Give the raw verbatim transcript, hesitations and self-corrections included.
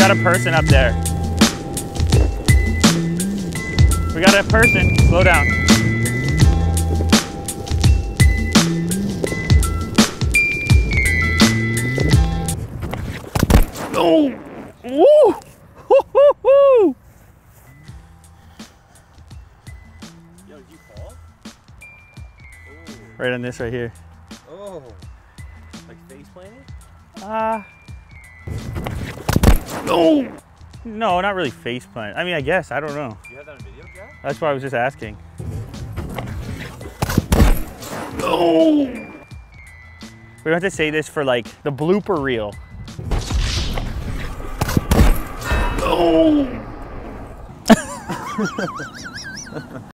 got a person up there. We got a person. Slow down. Oh! Woo! Woo-hoo-hoo! Yo, did you fall? Oh. Right on this right here. Oh. Like face planting? Ah. Uh, no! No, not really face plant. I mean, I guess. I don't know. Do you have that on video, Jack? That's why I was just asking. No! We have to say this for like the blooper reel. No!